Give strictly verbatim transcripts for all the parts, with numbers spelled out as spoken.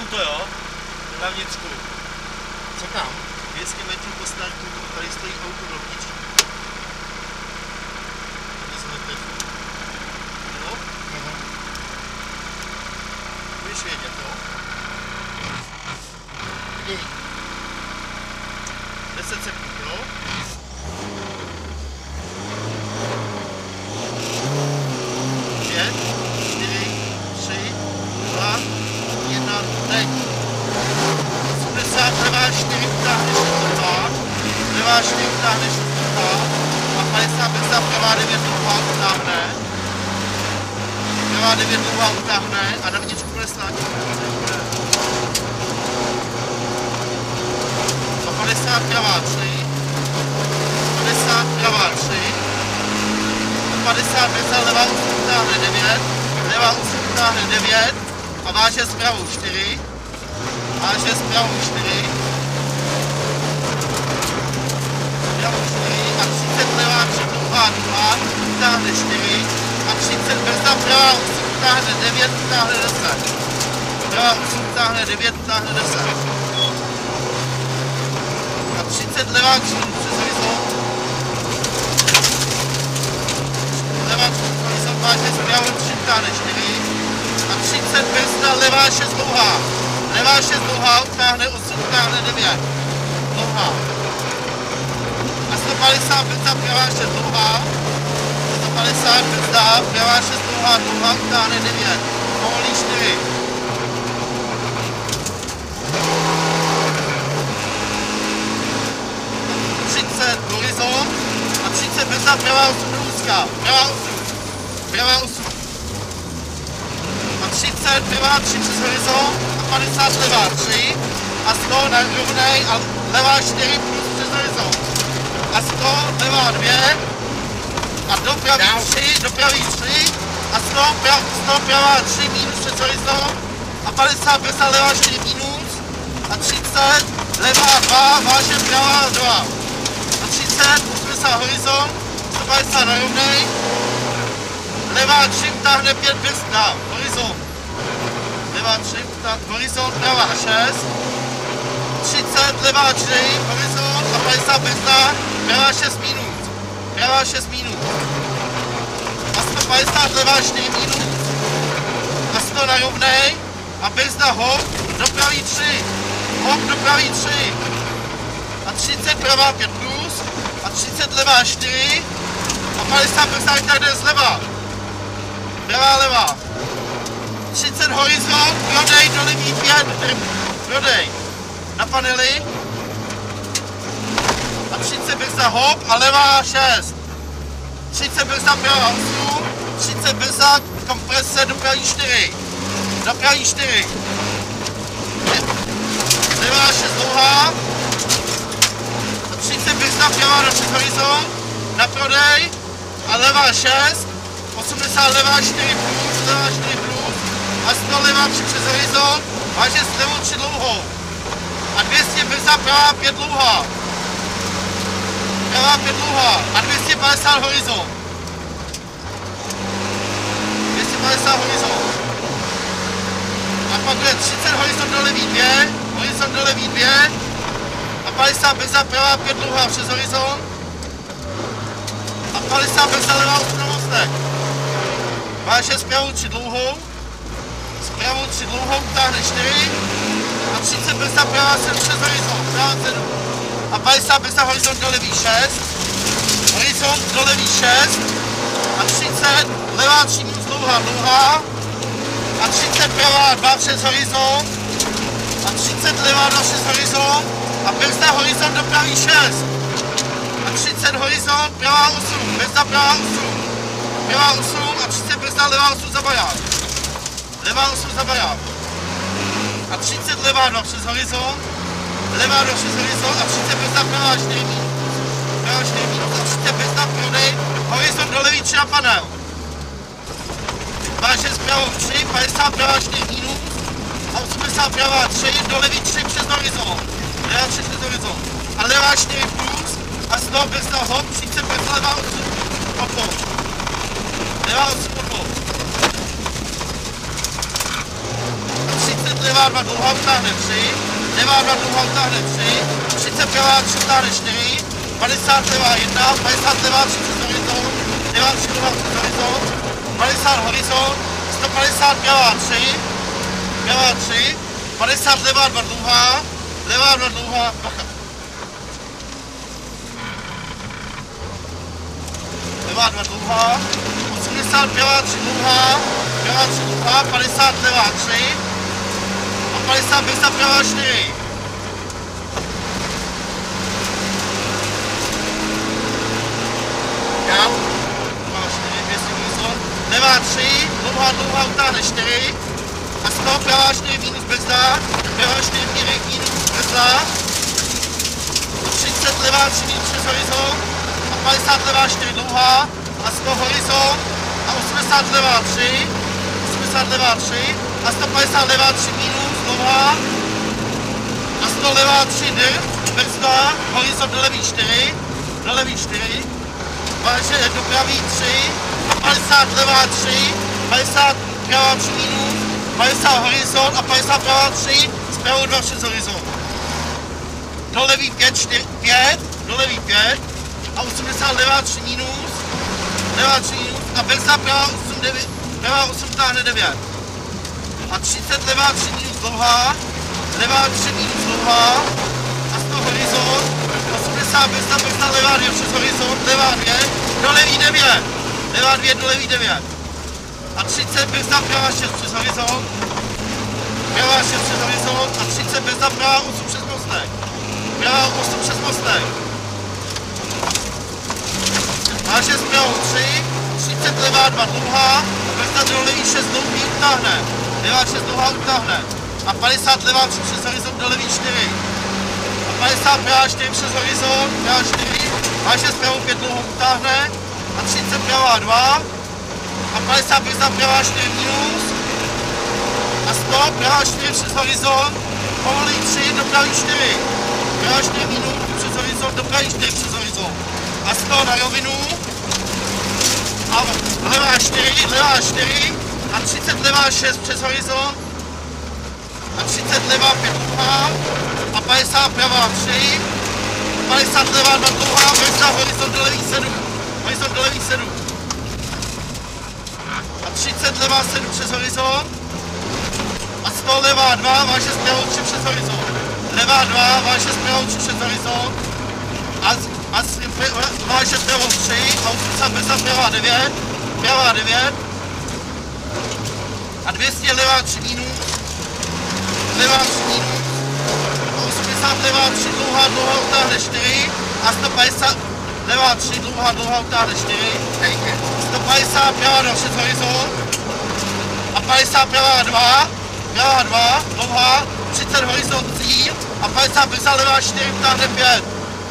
to jo, na vnitřku. Co tam? dvě stě metrů po startu, tady stojí auto v rovničku. Tady jsme teď. Jo? Mhm. Budeš vědět, jo? Kdy? deset sekund, jo? pět, čtyři, tři, dva, jedna, teď. osmdesát, levá čtyři, utáhneš druhá, levá čtyři, utáhneš druhá a padesát, brzda, pravá devět, druhá utáhne. Pravá devět, druhá utáhne a na vnitřku bude sláčit. sto padesát, pravá tři, padesát, pravá tři, padesát, brzda, levá osm utáhne devět, levá osm utáhne devět a váže s pravou čtyři, váže s pravou čtyři, pravou čtyři a třicet levá tři, druhá druhá, utáhne čtyři a třicet brzda, pravá osm utáhne devět, utáhne deset, pravá osm utáhne devět, utáhne deset a třicet levá tři přes horizont, levá horizont váže s pravou tři, utáhne čtyři a třicet brzda, levá šest dlouhá, levá šest dlouhá, utáhne osm, utáhne devět, dlouhá a sto padesát brzda, pravá šest dlouhá, sto padesát brzda, pravá šest dlouhá, dlouhá, utáhne devět, povolí čtyři. třicet horizont a třicet brzda, pravá osm do úzká, pravá osm, pravá osm a třicet, pravá tři přes horizont a padesát levá tři a sto na rovnej a levá čtyři plus přes horizont a sto levá dvě a dopraví tři, dopraví tři a sto, prav, sto pravá tři minus přes horizont a padesát brzda, levá čtyři minus a třicet levá dva, váže pravá dva a třicet, osmdesát horizont, sto padesát na rovnej, levá tři utáhne pět brzda, horizont, levá tři utáhne horizont, pravá šest, třicet, levá tři, horizont a padesát brzda, pravá šest minut, pravá šest minut a sto padesát, levá čtyři minut a sto na rovnej a brzda hop, dopraví tři, hop, dopraví tři a třicet, pravá pět plus a třicet, levá čtyři a padesát brzda, tak jde zleva, pravá levá, třicet horizont, prodej do levý pět, prodej na panely a třicet brzda hop a levá šest, třicet brzda pravá osm, třicet brzda komprese dopraví čtyři, dopraví čtyři, levá šest dlouhá a třicet brzda pravá do přes horizont na prodej a levá šest, osmdesát levá čtyři plus, levá čtyři plus a sto levá tři přes horizont, váže s levou tři dlouhou a dvě stě brzda pravá pět dlouhá, pravá pět dlouhá a dvě stě padesát horizont, dvě stě padesát horizont a pak bude třicet horizont do levý dvě, horizont do levý dvě a padesát brzda pravá pět dlouhá přes horizont a padesát brzda levá osm na mostek, váže s pravou tři dlouhou, s pravou tři dlouhou utáhne čtyři a třicet brzda pravá sedm přes horizont, pravá sedm a padesát brzda horizont do levý šest, horizont do levý šest a třicet levá tři minus dlouhá dlouhá a třicet pravá dva přes horizont a třicet levá dva přes horizont a brzda horizont do pravý šest a třicet horizont pravá osm, brzda pravá osm, pravá osm a třicet brzda levá osm za baják, levá osm za baják a třicet levá dva přes horizont, levá dva přes horizont a třicet brzda pravá čtyři minus, pravá čtyři minus a třicet brzda prodej, horizont do levý tři na panel, váže s pravou tři, padesát pravá čtyři minus a osmdesát pravá tři, do levý tři přes horizont, levá tři přes horizont a levá čtyři plus a sto brzda hop, třicet brzda levá osm potom, levá osm potom a třicet levá dva dlouhá utáhne tři, levá dva dlouhá utáhne tři, třicet pravá tři utáhne čtyři, padesát levá jedna, padesát levá tři přes horizont, levá tři dlouhá přes horizont, padesát horizont, sto padesát pravá tři, pravá tři, padesát levá dva dlouhá, levá dva dlouhá, bacha. Levá dva dlouhá, osmdesát pravá tři dlouhá, pravá tři dlouhá, padesát levá tři a padesát brzda pravá čtyři. Já, pravá čtyři, dvě stě levá tři, dlouhá dlouhá utáhne čtyři a sto pravá čtyři minus brzda, pravá čtyři minus brzda, třicet levá tři minus přes horizont a padesát levá čtyři dlouhá a sto horizont a osmdesát levá tři, osmdesát levá tři a sto padesát levá tři minus dlouhá a sto levá tři drb, brzda, horizont do levý čtyři, do levý čtyři, váže do pravý tři a padesát levá tři, padesát pravá tři minus, padesát horizont a padesát pravá tři, zpravou dva přes horizont. Do levý pět, čtyři, pět, do levý pět a osmdesát levá tři minus, levá tři minus a brzda pravá osm, devět, pravá osm táhne devět. A třicet levá tři minus dlouhá, levá tři minus dlouhá a sto horizont, osmdesát brzda, brzda levá dvě přes horizont, levá dvě, do levý devět, levá dvě do levý devět. A třicet brzda pravá šest přes horizont, pravá šest přes horizont a třicet brzda pravá osm přes mostek, pravá osm přes mostek. A šest pravou tři, třicet levá dva dlouhá, brzda do levý šest dlouhý utáhne, levá šest dlouhá utáhne a padesát levá tři přes horizont do levý čtyři a padesát pravá čtyři přes horizont, pravá čtyři, a šest pravou pět dlouhou utáhne a třicet pravá dva a padesát brzda pravá čtyři minus a sto pravá čtyři přes horizont, povolí tři do pravý čtyři, pravá čtyři minus přes horizont do pravý čtyři přes horizont a sto na rovinu a levá čtyři, levá čtyři a třicet levá šest přes horizont a třicet levá pět dlouhá a padesát pravá tři, padesát levá dva dlouhá, brzda horizont do levý sedm, horizont do levý sedm a třicet levá sedm přes horizont a sto levá dva, váže zpravou tři přes horizont, levá dva, váže zpravou tři přes horizont a, a váže zpravou tři a osmdesát brzda pravá devět, pravá devět a dvě stě levá tři minus, levá tři minus a osmdesát levá tři dlouhá, dlouhá utáhne čtyři a sto padesát levá tři dlouhá, dlouhá utáhne čtyři, sto padesát pravá dva přes horizont a padesát pravá dva, pravá dva, dlouhá, třicet horizont cíl a padesát brzda levá čtyři utáhne pět.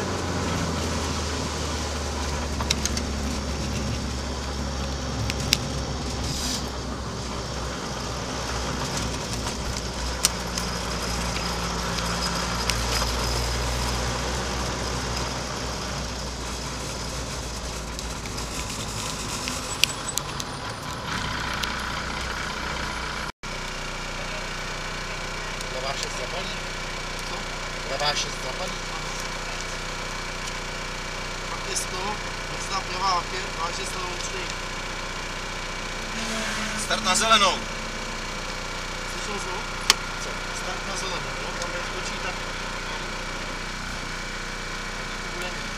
Levá šest zapalí? Co? Levá šest zapalí? Pak je sto, brzda pravá pět, váže s levou tři. Start na zelenou. Slyšel zvuk? Co? Start na zelenou, no? Tam jak skočí, tak... to bude mít.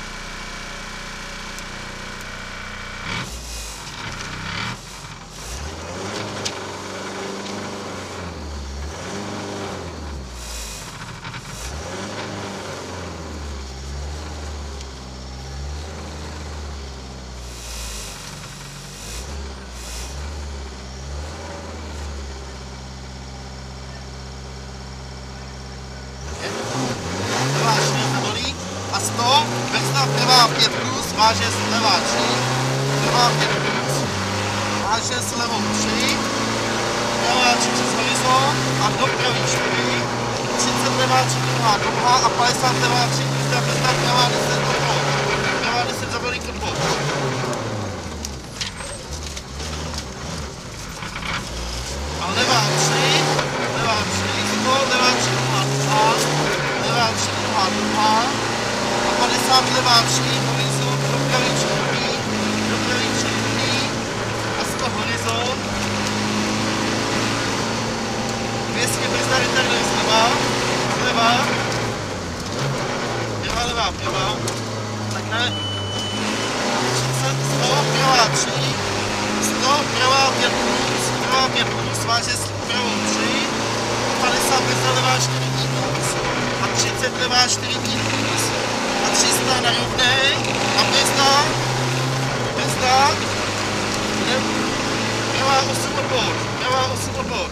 A sto, brzda pravá pět plus, váže s levá tři, pravá pět plus, váže s levou tři, pravá tři přes horizont a do pravý čtyři, třicet levá tři dlouhá dlouhá a padesát levá tři, brzda brzda pravá deset kopot, pravá deset zabalí kopot. A levá tři, levá tři, padesát levá tři, horizont, do pravičky druhý, do pravičky druhý a sto horizont. dvě stě brzda retarder zleva, zleva, pěva, levá, pěva, tak ne, třicet, sto, pravá tři, sto, pravá pět plus, pravá pět plus, váže s pravou tři, padesát brzda levá čtyři minus a třicet levá čtyři minus a tři sta na rovnej a brzda, brzda, pravá osm obor, pravá osm obor.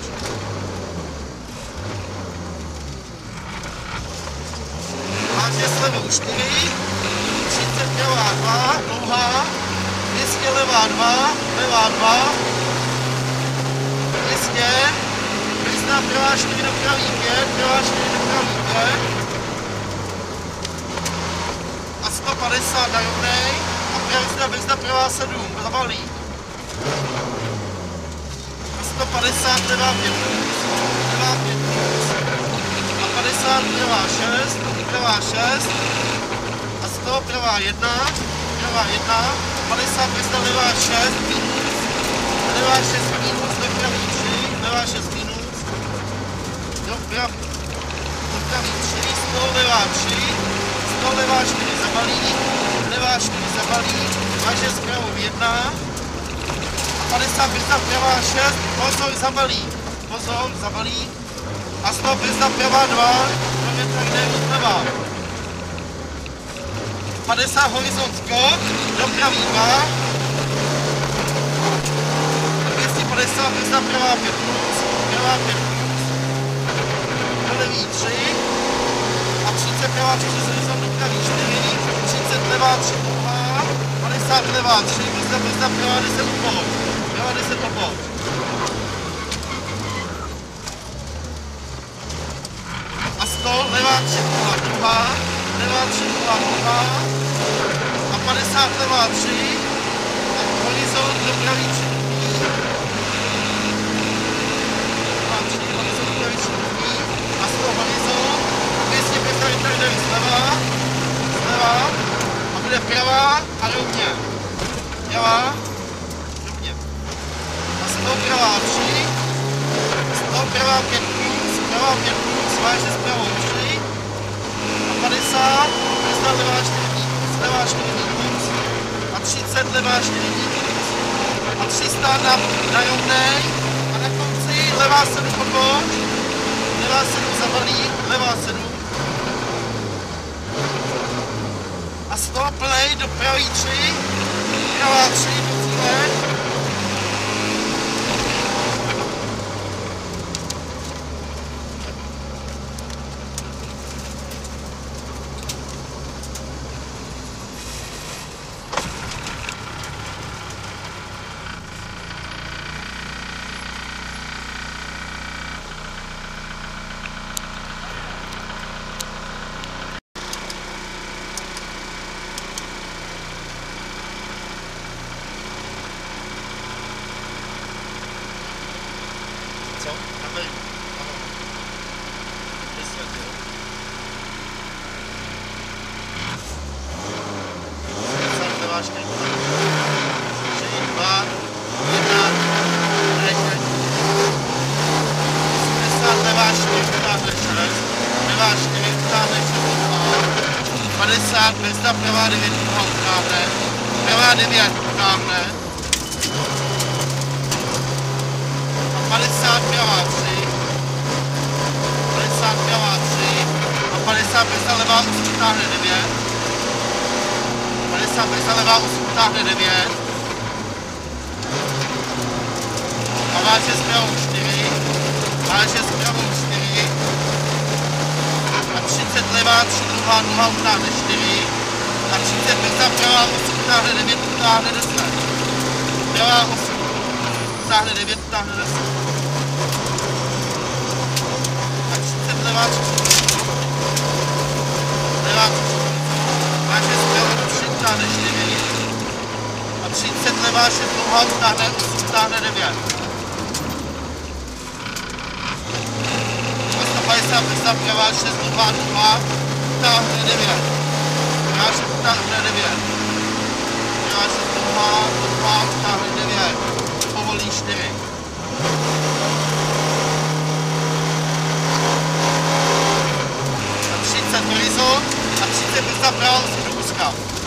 Váže s levou čtyři, třicet pravá dva, dlouhá, dvě stě levá dva, levá dva, dvě stě, brzda pravá čtyři do pravý pět, pravá čtyři do pravý pět a sto padesát na rovnej a brzda, brzda pravá sedm, zabalí. A sto padesát levá pět plus, levá pět plus a padesát pravá šest, pravá šest a sto pravá jedna, pravá jedna, padesát brzda levá šest minus, levá šest minus, do pravý tři, levá šest minus, do prav, do pravý tři, sto levá tři, sto levá čtyři zabalí, levá čtyři zabalí, váže s pravou jedna a padesát brzda pravá šest, pozor zabalí, pozor zabalí a sto brzda pravá dva, tak jde odleva. padesát horizont skok, do pravý dva, dvě stě padesát brzda pravá pět plus, pravá pět plus, do levý tři a třicet pravá tři horizont do pravý čtyři, třicet levá tři dlouhá, padesát levá tři, brzda brzda pravá deset obor, pravá deset obor. A sto, levá tři nula druhá, levá tři nula druhá a padesát levá tři a horizont do pravý tři druhý, levá tři, horizont do pravý tři druhý a sto horizont, dvě stě představit tady jdeme zleva, zleva a bude pravá a rovně, pravá, rovně a sto pravá tři, sto pravá pět plus, pravá pět plus, váže s pravou tři a padesát, brzda levá čtyři minus, levá čtyři minus a třicet levá čtyři minus a tři sta na, na rovnej a na konci levá sedm obor, levá sedm zabalí, levá sedm a sto plnej do pravý tři, pravá tři do cíle. Co? Kameru. Ano. Vysvětlil. Zvěcám leváčky. tři, dva, jedna, teď. osmdesát leváčky, vytáhne šest. Leváčky, vytáhne šest. padesát, brzda pravá devět, utáhne. Pravá devět, utáhne. padesát pravá tři, padesát pravá tři a padesát brzda levá osm utáhne devět, padesát brzda levá osm utáhne devět a váže s pravou čtyři, váže s pravou čtyři a třicet levá tři druhá nula utáhne čtyři a třicet brzda pravá osm utáhne devět, utáhne deset, pravá osm utáhne devět, utáhne deset. A třicet levá tři. Levá tři. Váže z pravou tři, utáhne čtyři. A třicet levá šest dlouhá, utáhne osm, utáhne devět. A sto padesát brzda pravá šest dlouhá, dlouhá, utáhne devět. pravá šest utáhne devět. Pravá šest dlouhá, dlouhá utáhne devět. Povolí čtyři. A třicet horizont a třicet brzda pravá osm do úzka.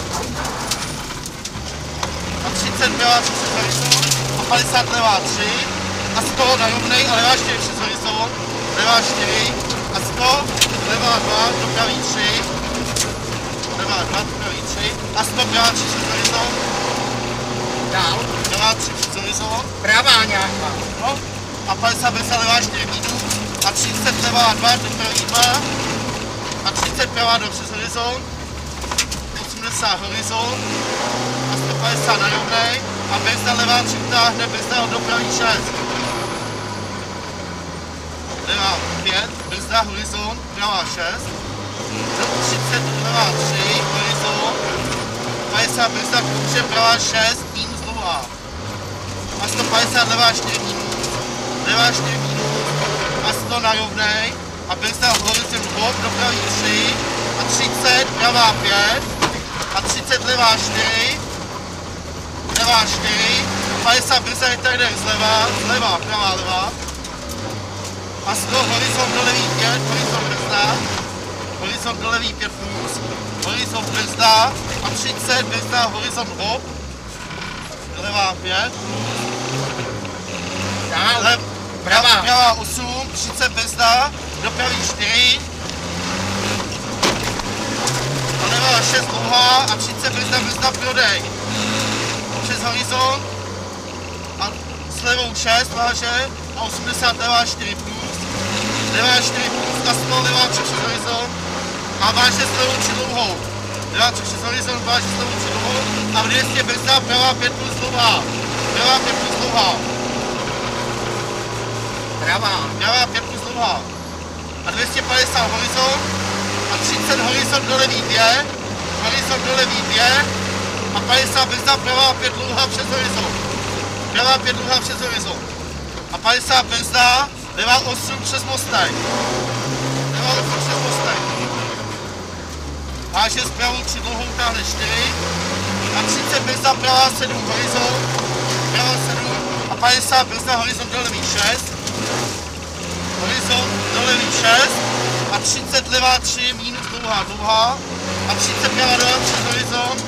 A třicet pravá třicet horizont a padesát levá tři. A sto na rovnej a levá čtyři přes horizont. Levá čtyři a sto, levá dva, dopraví tři. Levá dva, dopraví tři. A sto pravá tři přes horizont. Dál. Pravá tři přes horizont. Pravá nějaká. No. A padesát brzda levá čtyři minus. A třicet levá dva, dopraví dva. A třicet pravá dva přes horizont. osmdesát horizont. A sto padesát na rovnej. A brzda levá tři utáhne, brzda dopraví šest. Levá pět, brzda horizont, pravá šest. třicet levá tři, horizont. padesát brzda kruče, pravá šest, minus dlouhá. A sto padesát levá čtyři minus. Levá čtyři minus. A sto na rovnej. A brzda horizont hop, dopraví tři. A třicet, pravá pět. A třicet levá čtyři. Levá čtyři. padesát brzda je tady zleva, zleva, pravá levá. A sto horizont do levý pět, horizont brzda. Horizont do levý pět plus. Horizont brzda. A třicet brzda, horizont hop. Levá pět. Dál. Lev, Pravá. Pravá osm, třicet brzda. Dopraví čtyři. A levá šest dlouhá a třicet brzda, brzda prodej. Přes horizont. A s levou šest váže. A osmdesát levá čtyři plus. Levá čtyři plus a sto levá tři přes horizont. A váže s levou tři dlouhou. Levá tři přes horizont, váže s levou tři dlouhou. A v dvě stě brzda, pravá pět plus dlouhá. Pravá pět plus dlouhá. Pravá. Pravá pět plus dlouhá. A dvě stě padesát horizont. A třicet horizont do levý dvě. Horizont do levý dvě. A padesát brzda, pravá pět dlouhá přes horizont. Pravá pět dlouhá přes horizont. A padesát brzda, levá osm přes mostek. Levá osm přes mostek. Váže zpravou tři dlouhou táhne čtyři. A třicet brzda, pravá sedm horizont. Pravá sedm. A padesát brzda, horizont do levý šest. Horizont do levý šest. A třicet levá tři minus dlouhá dlouhá. A třicet pravá dva přes horizont.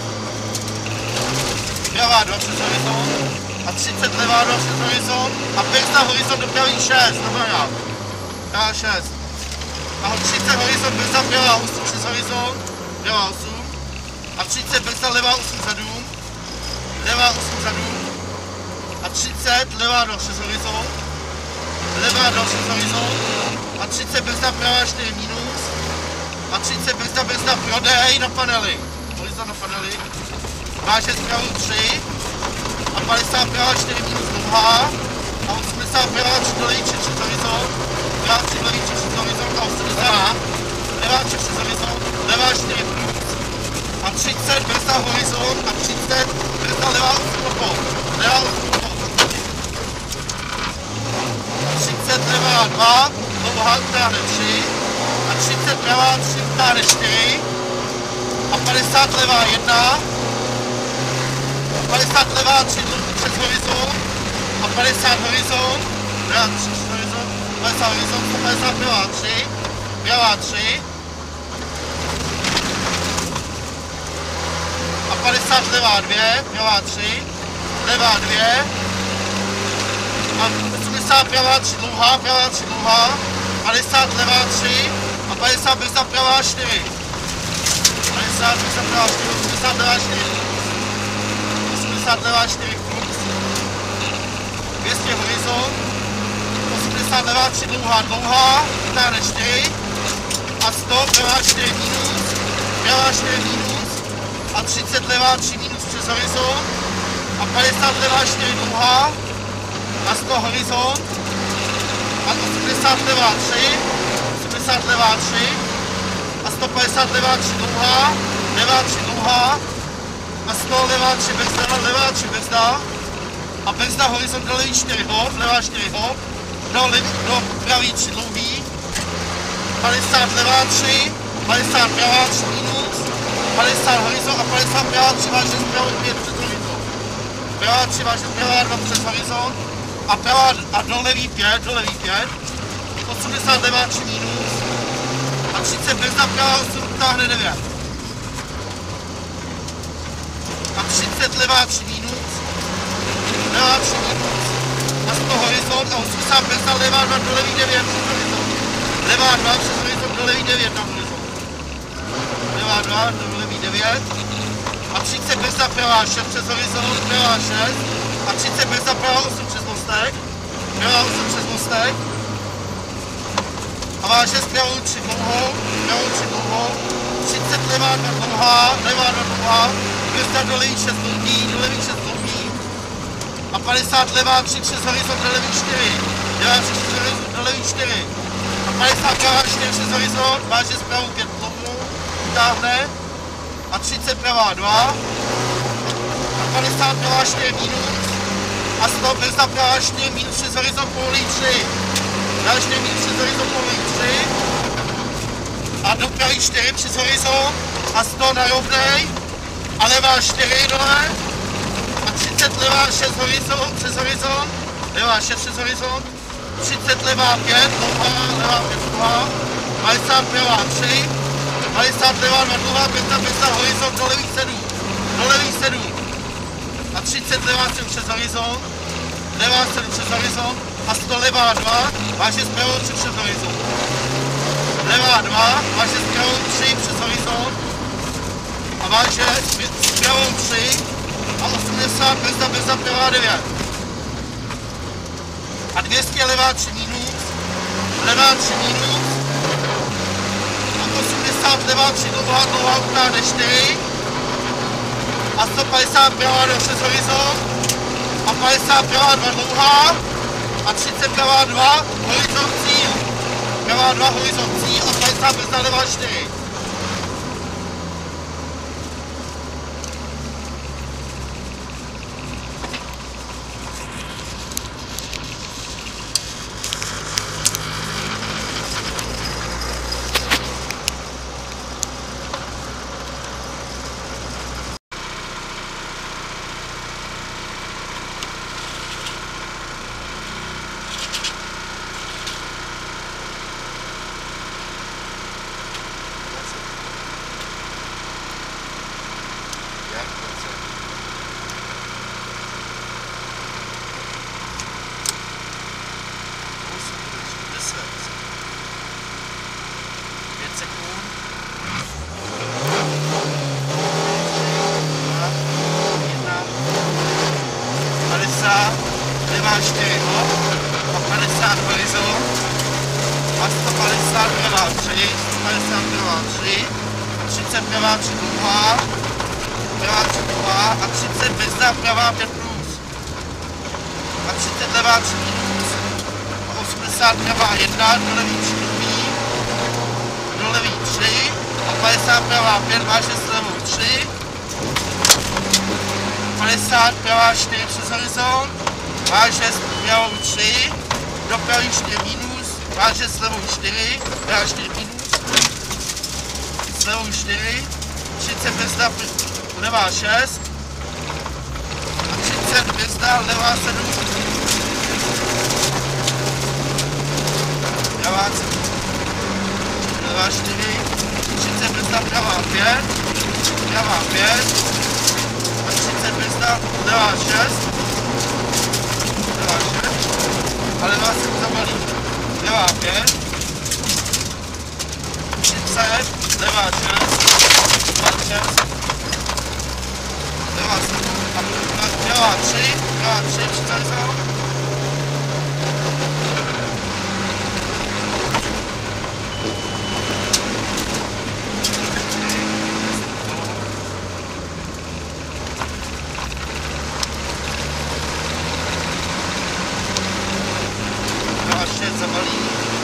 Pravá dva přes horizont. A třicet levá dva přes horizont. A brzda horizont dopraví šest. Dobrá. Pravá šest. A třicet horizont brzda pravá osm přes horizont. Pravá osm. A třicet brzda levá osm zadům. Levá osm zadům. A třicet levá dva přes horizont. Levá dva přes horizont. A třicet brzda pravá čtyři minus. A třicet brzda brzda prodej na panely. Horizont na panely. Váže zpravu tři. A padesát pravá čtyři minus dlouhá. A osmdesát pravá tři do levý tři přes horizont. Pravá tři do levý tři přes horizont. A osmdesát levá tři přes horizont. Levá čtyři plus. A třicet brzda horizont. A třicet brzda levá osm okol. Levá osm okol. třicet levá dva. Dlouhá utáhne tři. A třicet pravá tři utáhne čtyři. A padesát levá jedna. padesát levá tři přes horizont. A padesát horizont. Pravá tři přes horizont. padesát horizont. padesát pravá tři. Pravá tři. A padesát levá dvě. Pravá tři. Levá dvě. A osmdesát pravá tři dlouhá. Pravá tři dlouhá. padesát levá tři. A padesát brzda pravá čtyři. padesát brzda pravá čtyři. osmdesát levá čtyři. osmdesát levá čtyři plus. dvě stě horizont. osmdesát levá tři dlouhá dlouhá. Utáhne čtyři. A sto pravá čtyři minus. Pravá čtyři minus. A třicet levá tři minus přes horizont. A padesát levá čtyři dlouhá. A sto horizont. A osmdesát levá tři. osmdesát levá tři. A sto padesát levá tři dlouhá. Levá tři dlouhá. A sto levá tři brzda. Levá tři brzda. A brzda horizont do levý čtyři hop. Levá čtyři hop. Do, lev, do pravý tři dlouhý. padesát levá tři. padesát pravá tři minus. padesát horizont a padesát pravá tři váže zpravo pět přes horizont. Pravá tři váže pravá dva přes horizont a pravá a do levý pět, do levý pět. osmdesát levá tři minus a třicet brzda pravá osm utáhne devět. A třicet levá tři minus, levá tři minus a sto horizont a osmdesát brzda levá dva do levý devět přes horizont. Levá dva přes horizont do levý devět na horizont. Levá dva do levý devět a třicet brzda pravá šest přes horizont, pravá šest a třicet brzda pravá osm přes mostek, pravá osm přes mostek a váže s pravou tři dlouhou, pravou tři dlouhou, třicet levá dva dlouhá, levá dva dlouhá, brzda do levý šest dlouhý, do levý šest dlouhý a padesát levá tři přes horizont do levý čtyři, levá tři přes horizont do levý čtyři a padesát pravá čtyři přes horizont, váže s pravou pět dlouhou, utáhne a třicet pravá dva a padesát pravá čtyři minus a sto brzda pravá čtyři minus přes horizont povolí tři. Dál čtyři minus přes horizont povolí tři a do pravý čtyři přes horizont a sto na rovnej a levá čtyři dole a třicet levá šest horizont přes horizont, levá šest přes horizont, třicet levá pět, dlouhá, levá pět dlouhá, padesát pravá tři, padesát levá dva dlouhá, brzda brzda horizont do levých sedm, do levých sedm a třicet levá sedm přes horizont, levá sedm přes horizont a sto levá dva, váže s pravou tři přes horizont. Levá dva, váže s pravou tři přes horizont a váže s pravou tři a osmdesát brzda brzda pravá devět. A dvě stě levá tři minus, levá tři minus a osmdesát levá tři dlouhá, dlouhá utáhne čtyři a sto padesát pravá dva přes horizont a padesát pravá dva dlouhá a třicet pravá dva horizont cíl. Pravá dva horizont cíl a padesát brzda levá čtyři. Levá čtyři a padesát horizont a sto padesát pravá tři, sto padesát pravá tři, třicet pravá tři dlouhá, pravá tři dlouhá a třicet brzda pravá pět plus a třicet levá tři minus a osmdesát pravá jedna, do levý čtyři, do levý tři a padesát pravá pět, váže s levou tři, padesát pravá čtyři přes horizont, váže s pravou tři, do pravý čtyři minus, váže s levou čtyři, pravá čtyři minus, s levou čtyři, třicet brzda levá šest a třicet brzda levá sedm, pravá sedm, levá čtyři, třicet brzda pravá pět, pravá pět a třicet brzda levá šest, a levá se zabalí, levá pět, třicet, levá šest, dvacet šest, levá sedm, a levá tři, levá tři, třicet sedm, zabalí,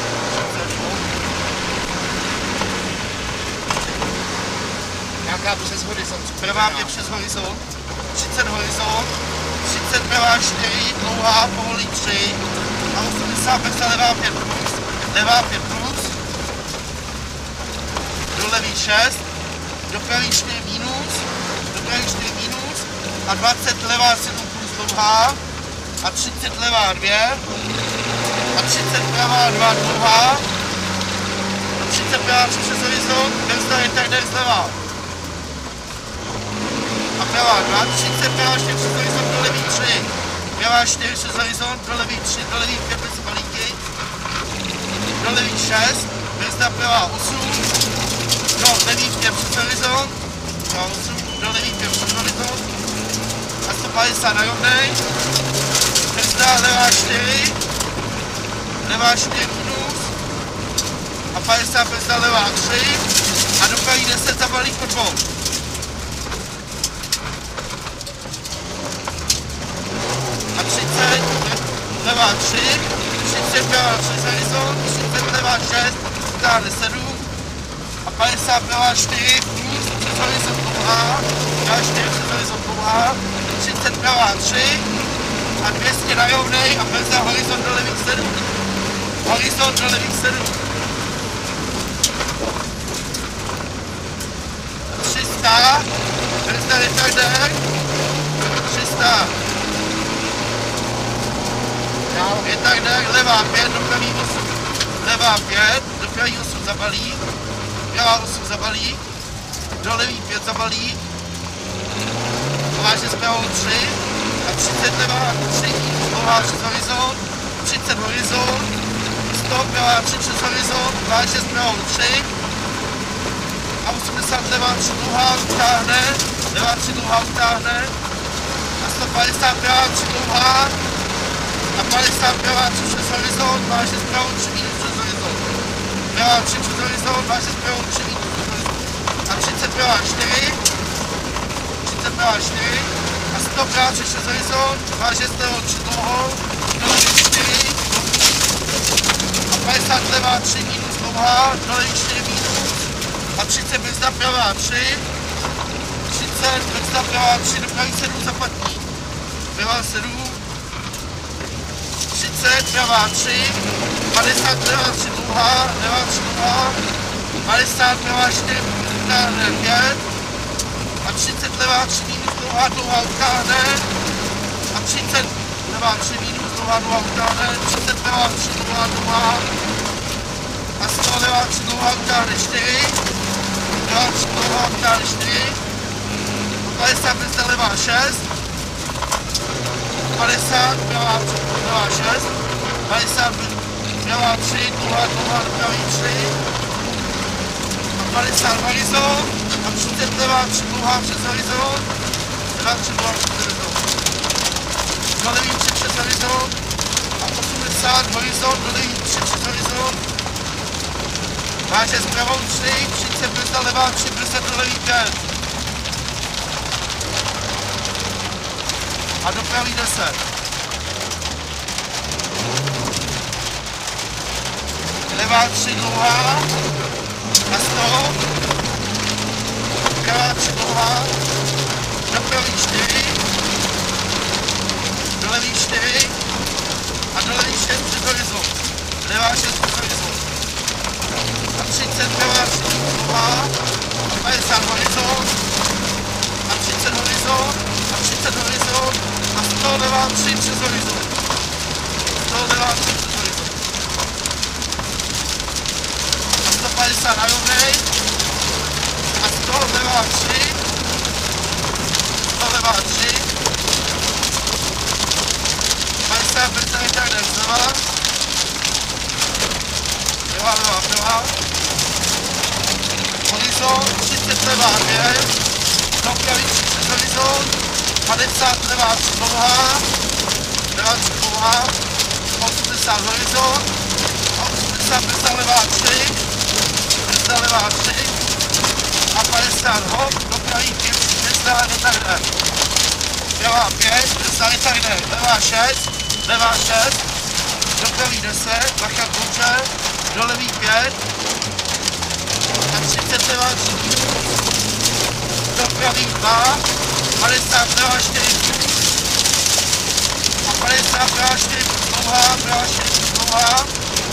nějaká přes horizont. Pravá pět přes horizont, třicet horizont, třicet pravá čtyři, dlouhá povolí tři a osmdesát brzda levá pět plus, levá pět plus, do levý šest do pravý čtyři minus, do pravý čtyři minus a dvacet levá sedm plus dlouhá a třicet levá dvě a třicet pravá dva dlouhá, třicet pravá tři přes horizont, brzda je tak jde zleva. A pravá dva, třicet pravá čtyři přes horizont, do levý tři, pravá čtyři přes horizont, do levý tři, do levý pět bez balíky, do levý šest, brzda pravá osm, do levý pět přes horizont, pravá osm, do levý pět přes horizont a sto padesát na rovnej, brzda levá čtyři, levá čtyři minus a padesát brzda levá tři a do pravý deset za balík po dvou. A třicet levá tři, třicet pravá tři horizont, třicet levá šest, stáhne sedm a padesát pravá čtyři plus přes horizont dlouhá, pravá čtyři přes horizont dlouhá, třicet pravá tři a dvě stě na rovnej a brzda horizont do levých sedm. Horizont do levých sedm. tři sta, brzda retardér, tři sta. Retardér, levá pět, do pravý osm. Levá pět, do pravý osm za balík. Pravá osm za balík. Do levý pět za balík. Váže s pravou tři. A třicet levá tři, dlouhá přes horizont. třicet horizont. sto pravá tři přes horizont. Váže s pravou tři. A osmdesát levá tři dlouhá utáhne. Levá tři dlouhá utáhne. A sto padesát pravá tři dlouhá. A padesát pravá tři přes horizont, váže s pravou tři minus přes horizont. Pravá tři přes horizont, váže s pravou tři minus přes horizont. A třicet pravá čtyři, třicet pravá čtyři a sto pravá tři přes horizont, váže s pravou tři dlouhou, dolevý čtyři a padesát levá tři minus dlouhá, dolevý čtyři minus a třicet brzda pravá tři, třicet brzda pravá tři, do pravý sedm zaplatí. Pravá sedm, třicet, pravá tři, padesát levá tři dlouhá, levá tři dlouhá, padesát pravá čtyři, utáhne pět a třicet levá tři minus dlouhá, dlouhá utáhne a třicet levá tři minus dlouhá, dlouhá utáhne, třicet levá tři dlouhá, dlouhá a sto levá tři dlouhá utáhne čtyři, levá tři dlouhá utáhne čtyři, padesát brzda levá šest, padesát pravá pravá šest, padesát pravá tři, dlouhá, dlouhá, do pravý tři, a padesát horizont, a třicet levá tři, dlouhá přes horizont, levá tři, dlouhá přes horizont, do levý tři přes horizont, a osmdesát horizont, do levý tři přes horizont, váže s pravou tři, třicet brzda levá tři, brzda do levý pět, a do pravý deset. Levá tři dlouhá na sto, pravá tři dlouhá, do pravý čtyři, do levý čtyři a do levý šest přes horizont. Levá šest přes horizont. A třicet pravá tři dlouhá, padesát horizont a třicet horizont a třicet horizont a sto levá tři přes horizont. sto levá tři přes horizont. A sto padesát na rovnej. A sto levá tři. sto levá tři. padesát brzda je tak jde zleva. Levá, levá, levá. Horizont, třicet levá dvě. Do pravý tři přes horizont. padesát levá tři dlouhá, levá tři dlouhá, osmdesát horizont, osmdesát brzda levá tři, brzda levá tři a padesát hop, do pravý pět, brzda retardér. Pravá pět, brzda retardér, levá šest, levá šest, do pravý deset, bacha kouře, do levý pět a třicet levá tři minus, do pravý dva, padesát pravá čtyři a padesát pravá čtyři dlouhá, pravá čtyři dlouhá,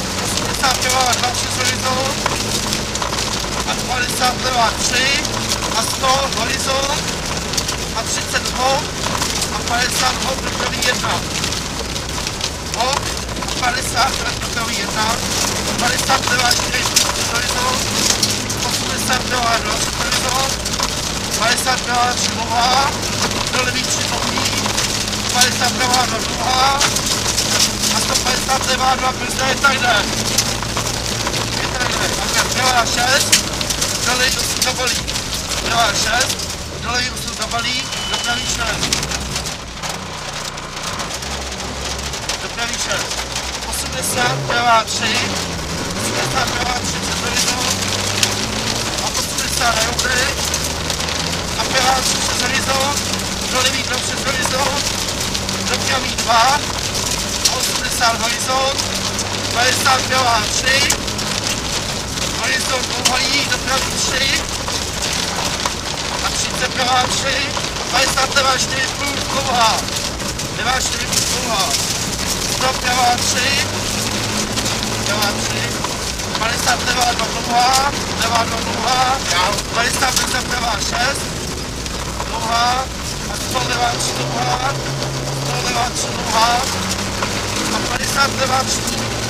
osmdesát pravá dva přes horizont a padesát levá tři a sto horizont a třicet hop a padesát hop do pravý jedna. Hop a padesát do pravý jedna. padesát dva čtyři přes horizont. osmdesát dva dva přes horizont. padesát dva tři dlouhá. Do levý tři dlouhý. padesát dva dva dlouhá. A sto padesát dva dva brzda je takhle. Je takhle. A pravá šest. Do levý osm zabalí. Pravá šest. Do levý osm zabalí. Do pravý šest. Do pravý šest. osmdesát pravá tři. osmdesát pravá tři přes horizont. A osmdesát na roudy. A pravá tři přes horizont. Do levý dva přes horizont. Do pravý dva. A osmdesát horizont. padesát pravá tři. Horizont dlouhý. Do pravý tři. A třicet pravá tři. padesát pravá čtyři plus dlouhá. Pravá čtyři plus dlouhá. sto pravá tři. Pravá tři. padesát pravá dva dlouhá. Pravá dva dlouhá. padesát brza pravá šest. Dlouhá. A sto levá tři dlouhá. sto levá tři dlouhá. A padesát levá tři.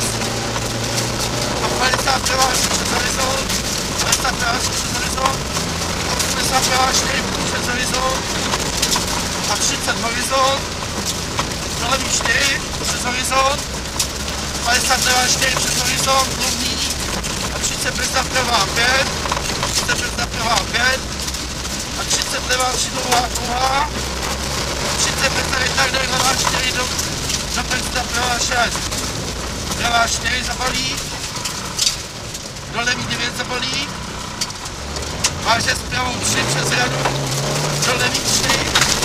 A padesát pravá tři přes horizont. padesát pravá tři přes horizont. osmdesát pravá čtyři přes horizont. A třicet horizont. Do levý čtyři přes horizont. padesát pravá čtyři přes horizont. Dlouhý. A třicet brza pravá pět. třicet brza pravá pět. A třicet levá tři dlouhá dlouhá. třicet brza jedna jedna levá čtyři do, do brza pravá šest. Pravá čtyři zabalí. Do levý devět zabalí. Váže s pravou tři přes radu. Do levý tři.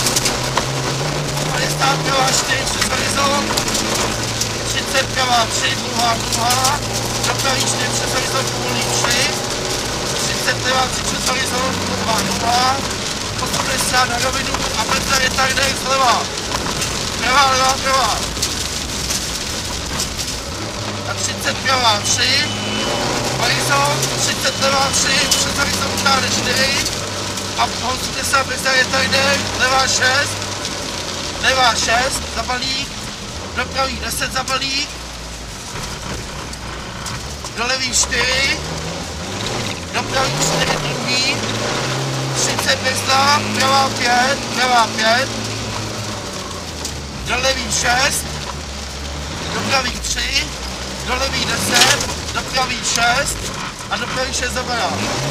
padesát pravá čtyři přes horizont. třicet pravá tři dlouhá dlouhá. Do pravý čtyři přes horizont půlný tři. třicet levá tři přes horizont dlouhá dlouhá. osmdesát na rovinu a brzda je takhle zleva. Pravá, levá, pravá. A třicet pravá tři. Horizont, třicet levá tři, přes horizont utáhne čtyři. A osmdesát brzda je takhle. Levá šest. Levá šest, zabalík. Do pravý deset zabalík. Do levý čtyři. Do pravý čtyři druhý. třicet brzda, pravá pět, pravá pět. Do levý šest. Do pravý tři. Do levý deset. Do pravý šest. A do pravý šest zabalá.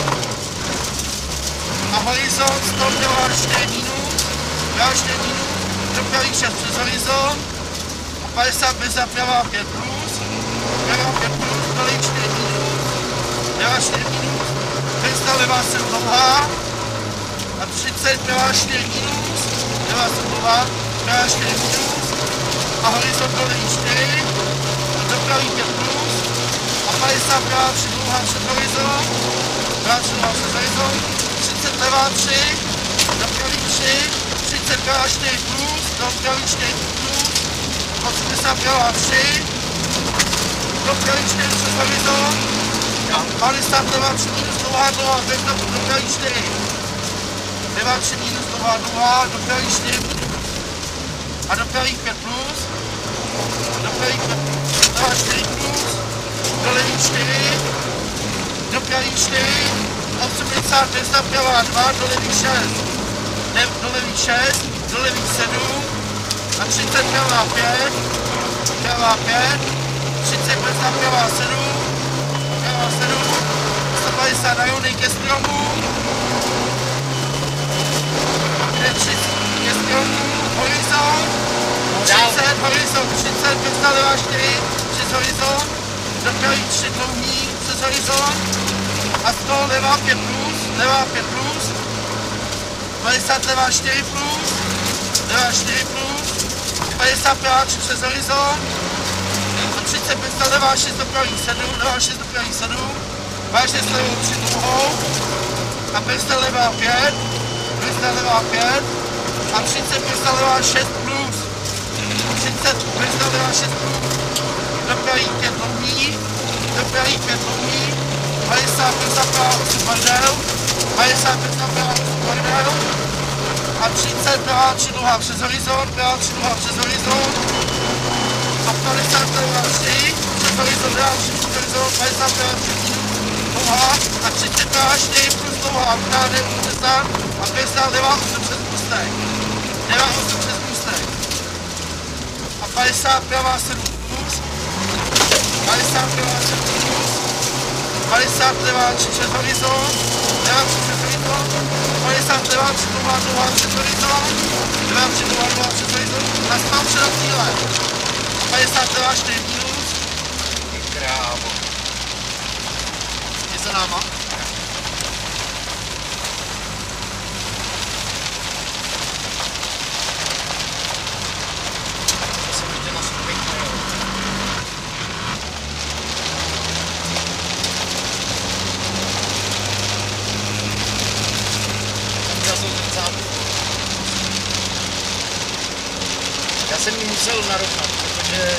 A horizont sto pravá čtyři minus. Pravá čtyři minus. Do pravý šest přes horizont. A padesát brzda pravá pět plus. Pravá pět plus. Do levý čtyři minus. Pravá čtyři minus. Brzda levá sedm dlouhá. A třicet pravá čtyři minus. Levá sedm dlouhá. Pravá čtyři minus. A horizont do levý čtyři. Do pravý pět plus. A padesát pravá tři dlouhá před horizont. Pravá tři dlouhá před horizont. třicet levá tři. Do pravý tři. třicet pravá čtyři plus. Do pravý čtyři plus. osmdesát pravá tři. Do pravý čtyři přes horizont. padesát levá tři minus dlouhá dlouhá. Do pravý čtyři. Levá tři minus dlouhá dlouhá. Do pravý čtyři. A do pravý pět plus. Do pravý pět plus. Levá čtyři plus. Do levý čtyři. Do pravý čtyři. osmdesát brzda pravá dva. Do levý šest. Do levý šest. Do levý sedm. A třicet pravá pět. Pravá pět. třicet brzda pravá sedm. Pravá sedm. sto padesát na roudy ke stromu. Je stromu. Horizont. třicet. Horizont. třicet. Brzda levá čtyři. Přes horizont. Do pravý tři dlouhý. Přes horizont. A sto levá pět plus. Levá pět plus. padesát levá čtyři plus. Levá čtyři plus. padesát pravá tři přes horizont. A třicet brzda levá šest do pravý sedm. Levá šest do pravý sedm. Vážně s levou tři dlouhou. A brzda levá pět. Brzda levá pět. A třicet brzda levá šest plus. třicet brzda levá šest plus. Do pravý pět dlouhý. Do pravý pět dlouhý. padesát brzda pravá osm bardel. padesát brzda pravá osm koridor. A třicet pravá tři dlouhá přes horizont, pravá tři dlouhá přes horizont. A padesát pravá tři přes horizont, pravá tři přes horizont, padesát pravá tři dlouhá. A třicet pravá čtyři plus dlouhá, právě padesát a padesát levá osm přes můstek. Levá osm přes můstek. A padesát pravá sedm plus. padesát pravá sedm plus. padesát levá tři přes horizont. Levá tři přes horizont. padesát levá tři dlouhá dlouhá přes horizont. Levá tři dlouhá dlouhá přes horizont. A mám před cíle. padesát levá čtyři minus. Ty krávo. Je za náma. To jsem viděl na svůj pěkný. Já jsem ji musel narovnat, protože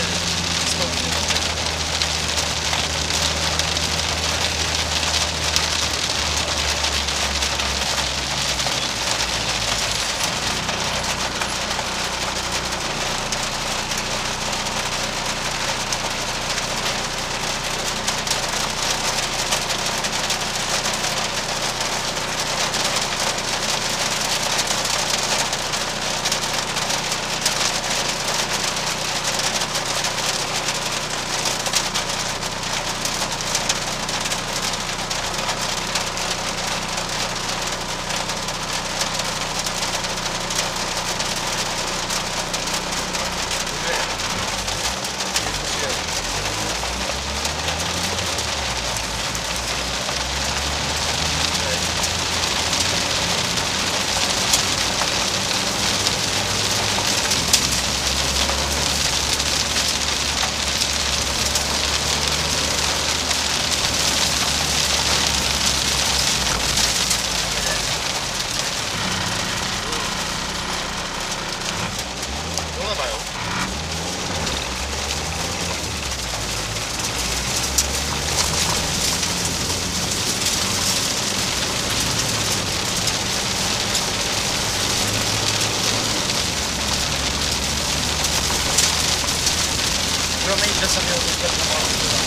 promiňte, jsem měl vůbec pomalu.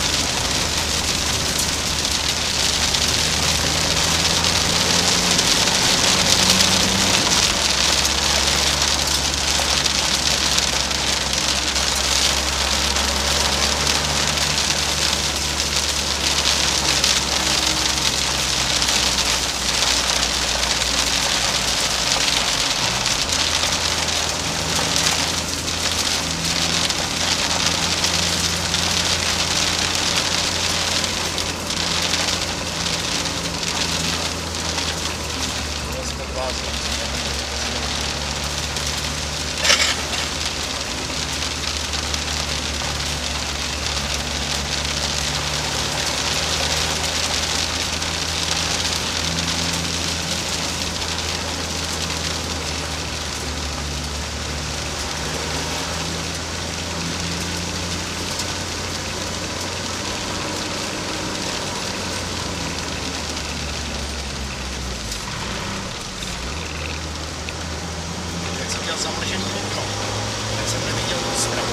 Zamlžený okno, tak jsem neviděl tu stranu.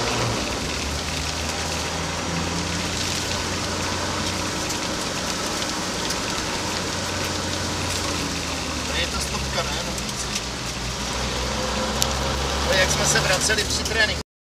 To je ta stopka, ne? No, jak jsme se vraceli při tréninku.